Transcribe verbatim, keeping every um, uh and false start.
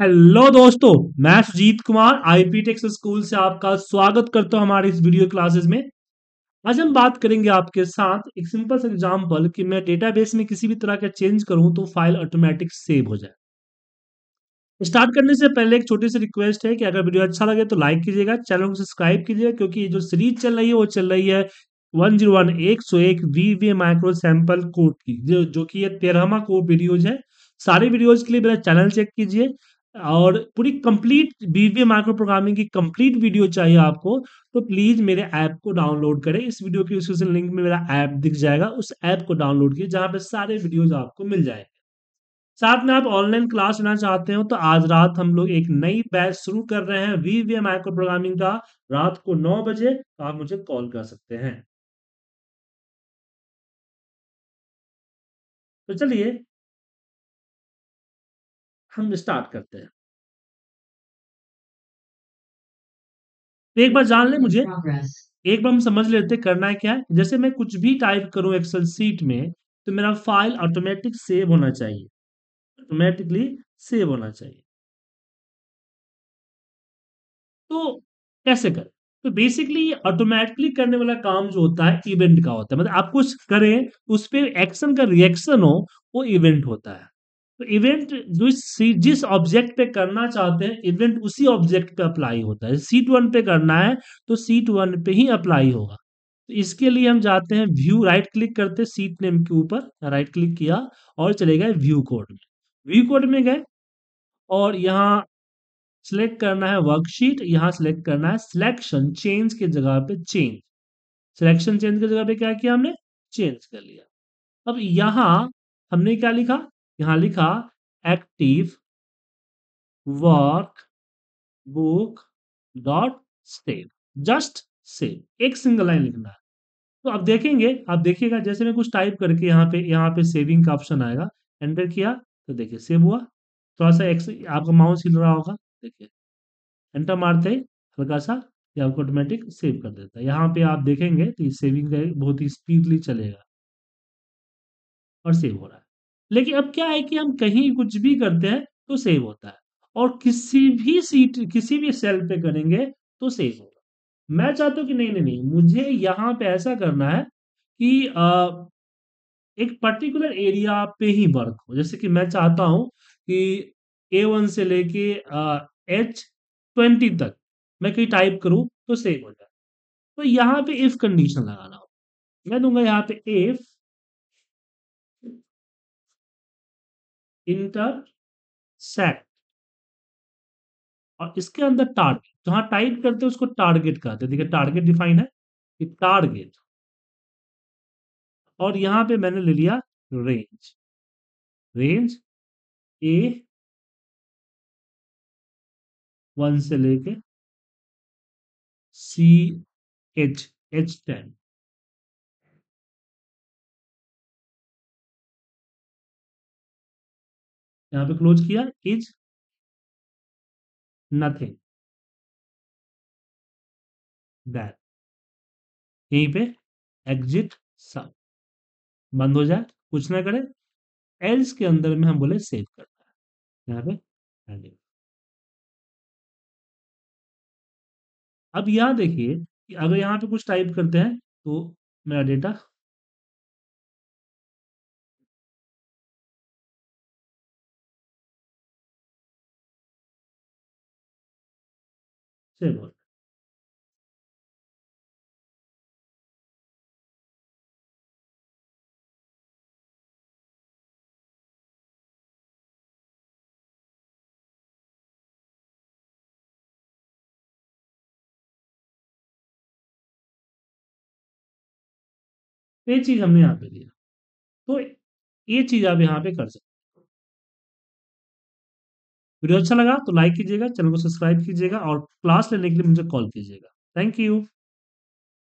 Hello दोस्तों, मैं Sujit Kumar IP techs school से आपका स्वागत करता हूं हमारे इस वीडियो क्लासेस में। आज हम बात करेंगे आपके साथ एक सिंपल सा एग्जांपल कि मैं डेटाबेस में किसी भी तरह का चेंज करूं तो फाइल ऑटोमेटिक सेव हो जाए। स्टार्ट करने से पहले एक छोटी सी रिक्वेस्ट है कि अगर वीडियो अच्छा लगे तो लाइक कीजिएगा, चैनल को सब्सक्राइब कीजिएगा, क्योंकि ये जो सीरीज चल रही है वो चल रही है वन जीरो वन एक सौ एक वीवीए माइक्रो सैंपल कोड की, जो जो कि ये तेरहवा कोड वीडियोज है। सारे वीडियोज के लिए मेरा चैनल चेक कीजिए, और पूरी कंप्लीट वीवीए माइक्रो प्रोग्रामिंग की कंप्लीट वीडियो चाहिए आपको तो प्लीज मेरे ऐप को डाउनलोड करें। इस वीडियो के डिस्क्रिप्शन लिंक में मेरा ऐप दिख जाएगा, उस ऐप को डाउनलोड कीजिए जहां पे सारे वीडियोज आपको मिल जाएंगे। साथ में आप ऑनलाइन क्लास लेना चाहते हो तो आज रात हम लोग एक नई बैच शुरू कर रहे हैं वीवीए माइक्रो प्रोग्रामिंग का। रात को नौ बजे तो आप मुझे कॉल कर सकते हैं। तो चलिए हम स्टार्ट करते हैं। तो एक बार जान ले मुझे, एक बार हम समझ लेते हैं करना है क्या है। जैसे मैं कुछ भी टाइप करूं एक्सेल सीट में तो मेरा फाइल ऑटोमेटिक सेव होना चाहिए, ऑटोमेटिकली सेव होना चाहिए। तो कैसे करें? तो बेसिकली ये ऑटोमेटिकली करने वाला काम जो होता है इवेंट का होता है, मतलब आप कुछ करें उस पे एक्शन का रिएक्शन हो, वो इवेंट होता है। तो इवेंट जो सी- जिस ऑब्जेक्ट पे करना चाहते हैं इवेंट उसी ऑब्जेक्ट पे अप्लाई होता है। सीट वन पे करना है तो सीट वन पे ही अप्लाई होगा। तो इसके लिए हम जाते हैं व्यू, राइट क्लिक करते हैं सीट नेम के ऊपर, राइट क्लिक किया और चले गए व्यू कोड में। व्यू कोड में गए और यहाँ सिलेक्ट करना है वर्कशीट, यहां सिलेक्ट करना है सिलेक्शन चेंज की जगह पे चेंज। सिलेक्शन चेंज की जगह पे क्या किया हमने? चेंज कर लिया। अब यहां हमने क्या लिखा? यहां लिखा active workbook dot save, just save, एक सिंगल लाइन लिखना है। तो अब देखेंगे, आप देखिएगा जैसे मैं कुछ टाइप करके यहाँ पे यहाँ पे सेविंग का ऑप्शन आएगा, एंटर किया तो देखिए सेव हुआ। थोड़ा सा एक्स आपका माउस हिल रहा होगा, देखिए एंटर मारते ही हल्का सा ये आपको ऑटोमेटिक सेव कर देता है। यहाँ पे आप देखेंगे तो ये सेविंग बहुत ही स्पीडली चलेगा और सेव हो रहा है। लेकिन अब क्या है कि हम कहीं कुछ भी करते हैं तो सेव होता है, और किसी भी सीट किसी भी सेल पे करेंगे तो सेव होगा। मैं चाहता हूँ कि नहीं नहीं नहीं, मुझे यहाँ पे ऐसा करना है कि अ, एक पर्टिकुलर एरिया पे ही वर्क हो। जैसे कि मैं चाहता हूँ कि ए वन से लेके एच ट्वेंटी तक मैं कहीं टाइप करूँ तो सेव हो जाए। तो यहाँ पे इफ कंडीशन लगाना हो, मैं दूंगा यहाँ पे इफ इंटरसेक्ट, और इसके अंदर टारगेट, जहां टाइप करते हैं उसको टारगेट कहते हैं। देखिए टारगेट डिफाइन है कि टारगेट, और यहाँ पे मैंने ले लिया रेंज, रेंज ए वन से लेके सी एच एच टेन। यहाँ पे क्लोज किया, इज नथिंग दैट, यहीं पे एग्जिट सब, बंद हो जाए, कुछ ना करे। एल्स के अंदर में हम बोले सेव करना है, यहाँ पे ending। अब यहाँ देखिए कि अगर यहाँ पे कुछ टाइप करते हैं तो मेरा डेटा सेव हो। ये चीज हमने यहाँ पे दिया, तो ये चीज आप यहाँ पे कर सकते। वीडियो अच्छा लगा तो लाइक कीजिएगा, चैनल को सब्सक्राइब कीजिएगा, और क्लास लेने के लिए मुझे कॉल कीजिएगा। Thank you.